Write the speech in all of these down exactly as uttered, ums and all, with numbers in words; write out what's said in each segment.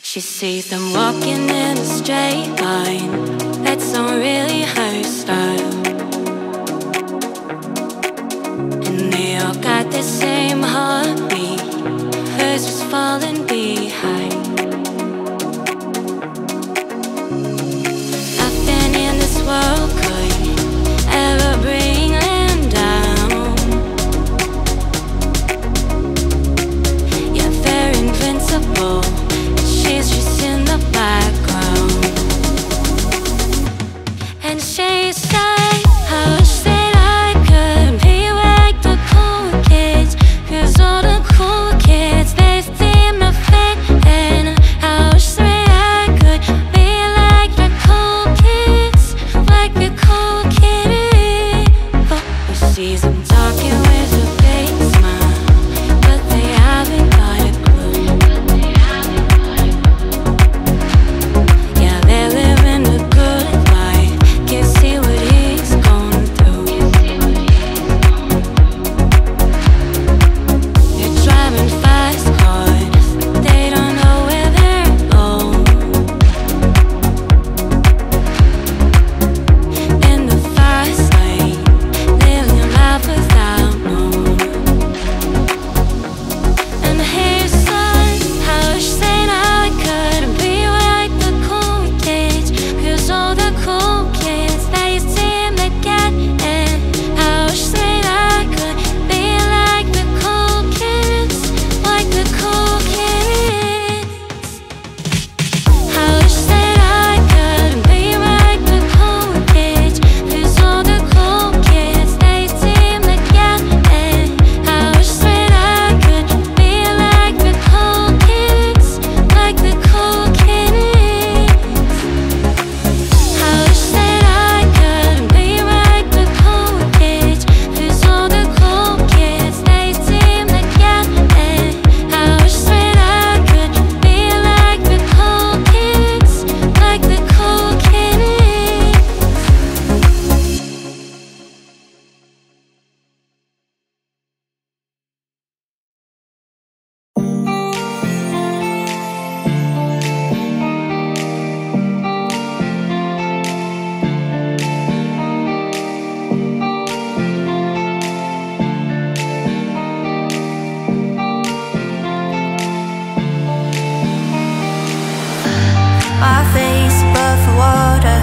She sees them walking in a straight line. That's not really her style. And they all got the same heartbeat. Hers is falling behind. Nothing in this world could ever bring them down. Yeah, they're invincible. She's just in the background. And she said, I wish that I could be like the cool kids, 'cause all the cool kids, they seem to fit in. I wish that I could be like the cool kids, like the cool kids. But she sees them talking with a big smile, but they haven't got a clue. Yeah, they're living a good life. Can't see what he's going through. They're driving fast cars, they don't know where they're going. In the fast lane, living life without knowing. And his son, I wish that I could be like the cool kids, 'cause all the cool kids, they seem to get in. I wish that I could be like the cool kids, like the cool kids. I wish that I could be like the cool kids, 'cause all the cool kids, they seem to get in. I wish that I could be like the cool kids, like the cool kids. I wish that I could be like the cool kids, 'cause all the cool kids, they seem to get in. I wish that I could be like the cool kids, like the cool kids. My face above the water,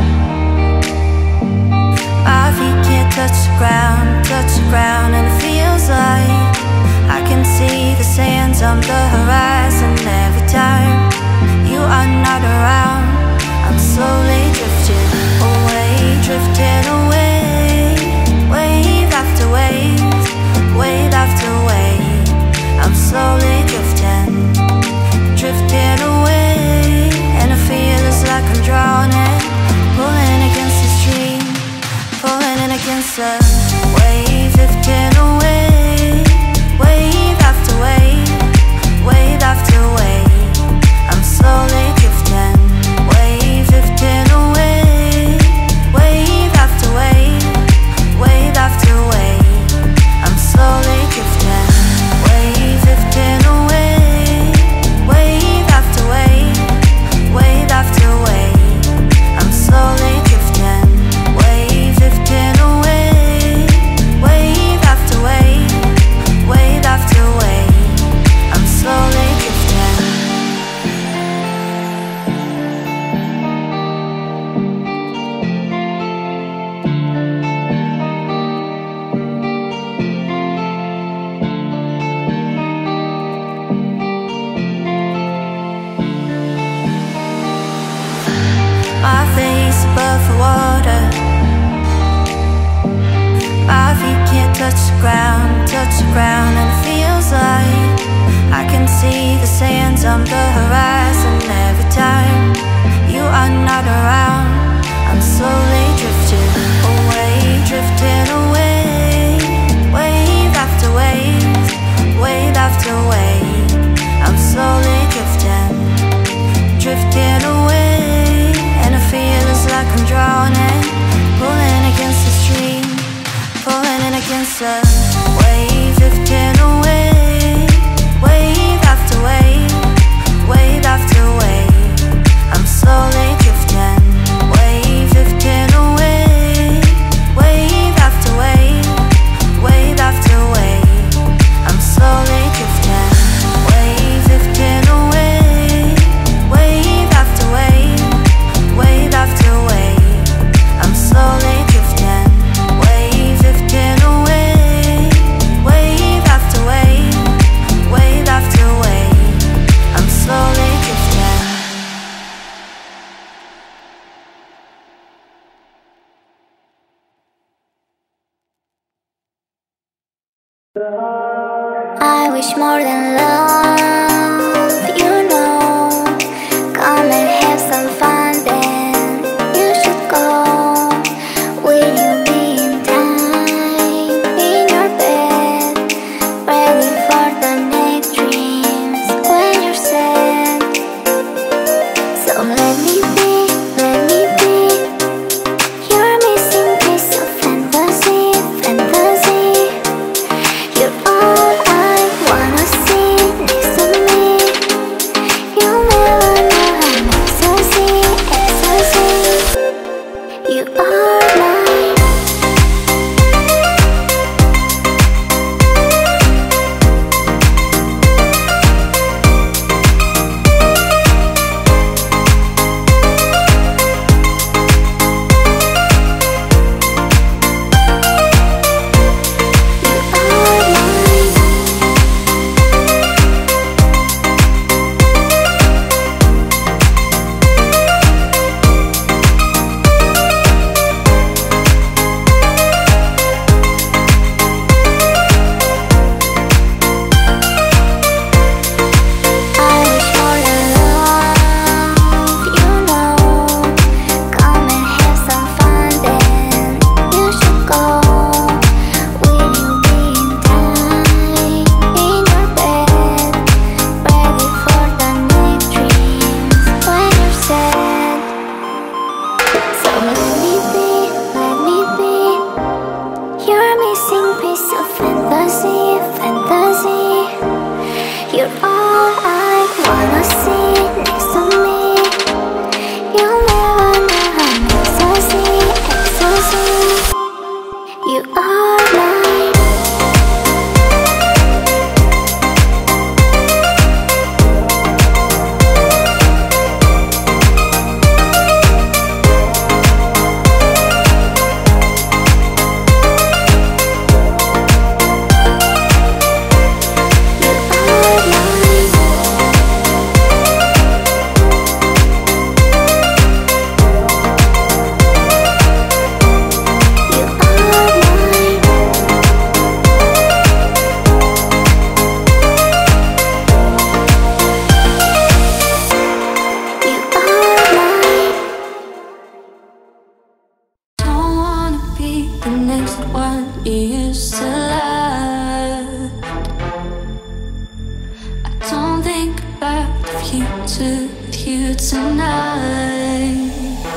my feet can't touch the ground, touch the ground, and it feels like I can see the sands on the horizon. Every time you are not around, I'm slowly drifting away, drifting away, wave after wave, wave after wave. I'm slowly drifting, drifting away, and I feel it's like I'm drowning, pulling against the stream, pulling in against the wave, drifting away, wave after wave, wave after wave. I'm slowly drifting, wave drifting away, wave after wave. I wish more than love, you know. Come and have some fun, then you should go. Will you be in time, in your bed, ready for the next dreams when you're sad? So let me be, let me be your missing piece of fantasy, fantasy. You're all I wanna see next to me. You'll never know how ecstasy, ecstasy. You are mine. You're all I wanna see next to me. You'll never know how ecstasy, ecstasy. You are mine. Is to love. I don't think about the future with you tonight.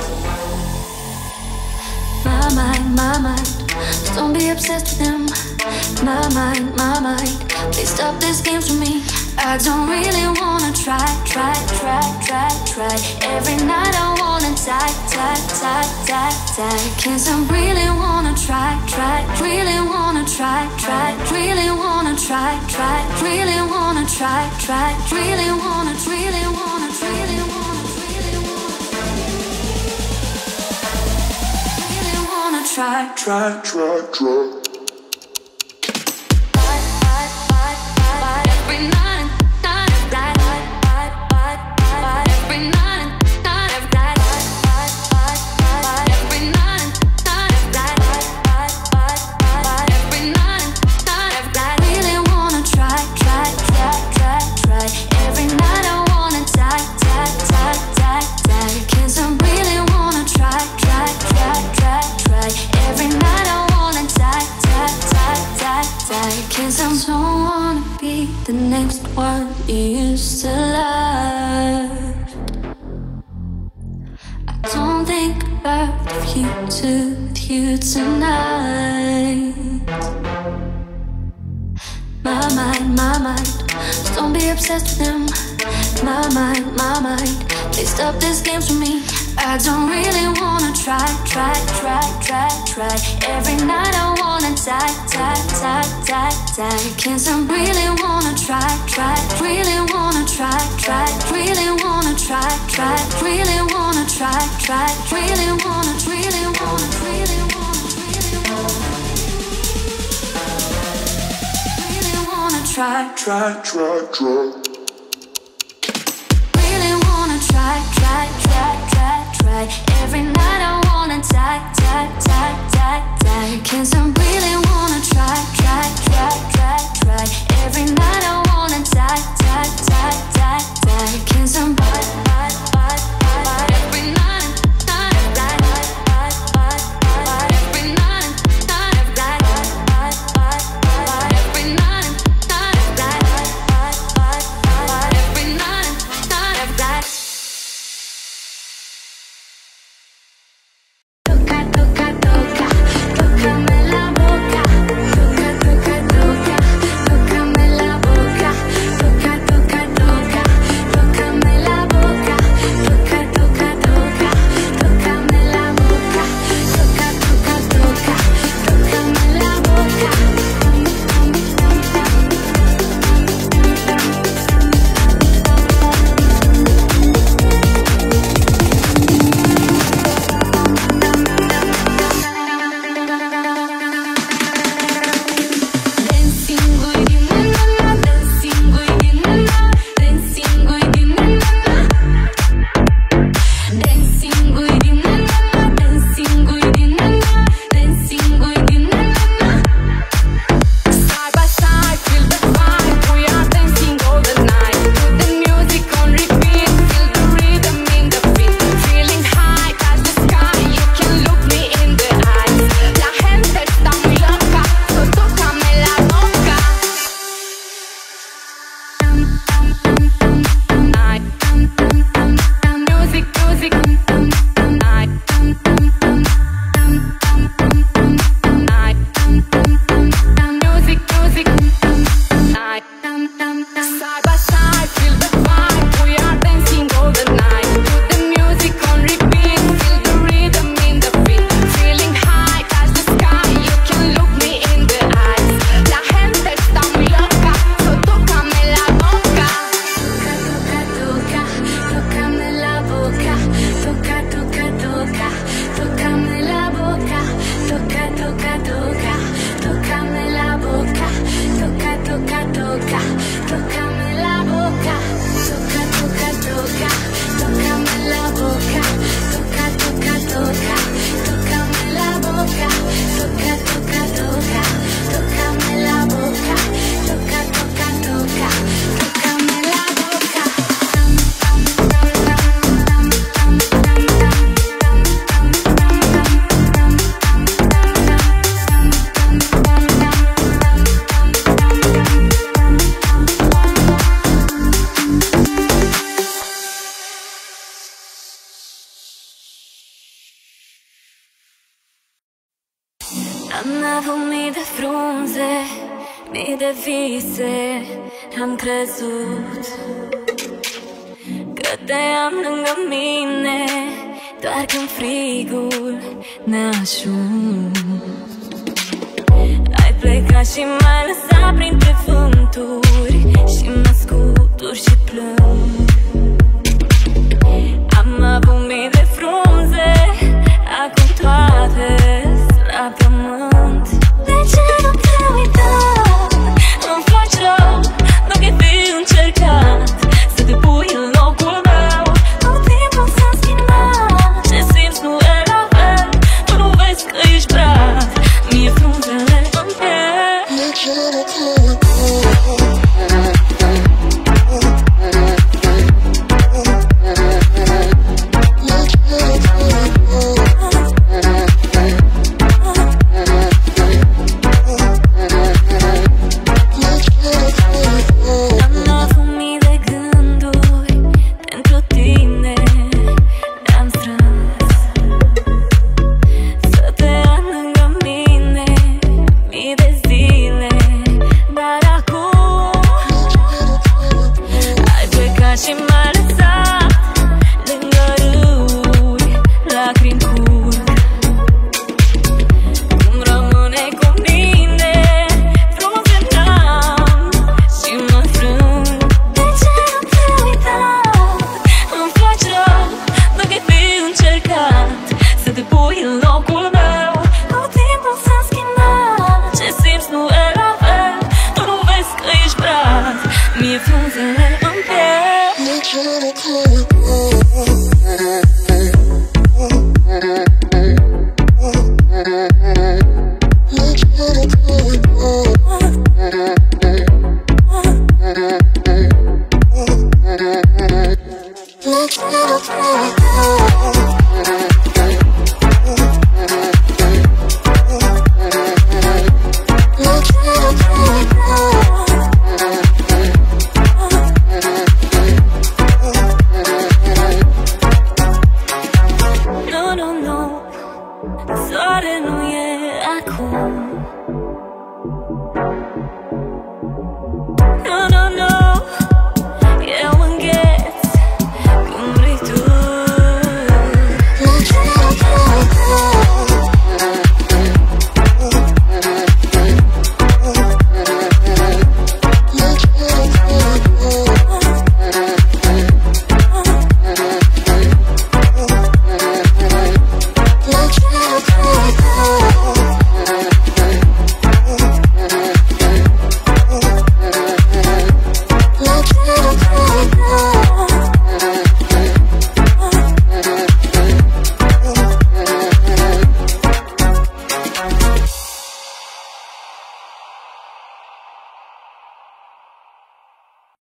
My mind, my mind, just don't be obsessed with them. My mind, my mind, please stop this game for me. I don't really wanna try, try, try, try, try. Every night I wanna die, die, die, die, die. Cause I really wanna try, try, really wanna try, try, really wanna try, try, really wanna try, try, really wanna, really wanna, really wanna, really wanna, really wanna try, try, try, try. Cause I don't wanna be the next one you used to love. I don't think about the future with you tonight. My mind, my mind, just don't be obsessed with them. My mind, my mind, please stop this game for me. I don't really wanna try, try, try, try, try. Every night I wanna die, die, die, die, die. Cause I really wanna try, try, really wanna try, try, really wanna try, try, really wanna try, try, really wanna, really wanna, really wanna, really wanna, really wanna try, try, try, try. Really wanna try, try, try, try, try. Every night I wanna die, die, die, die, die. Cause I really wanna try, try, try, try. Mii de vise am crezut că te am lângă mine, doar când frigul ne-a ajuns. Ai plecat și m-ai lăsat printre vânturi și mă scutur și plâng. Am avut mii de frunze, acum toate-s la pământ. De ce nu te uita? Îmi faci rău, dacă ai fi încercat să te pui în locul meu. Tot timpul s-a schimbat, ce simți nu e la fel. Tu nu vezi că ești brad, mie frunzele îmi pierd. De ce nu te uita?